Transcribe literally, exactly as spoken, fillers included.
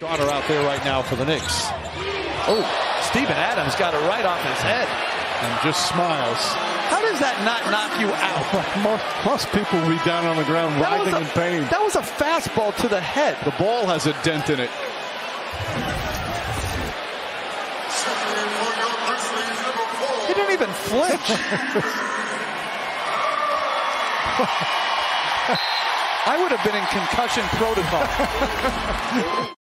Starter out there right now for the Knicks. Oh, Steven Adams got it right off his head. And just smiles. How does that not knock you out? Most, most people will be down on the ground writhing a, in pain. That was a fastball to the head. The ball has a dent in it. He didn't even flinch. I would have been in concussion protocol.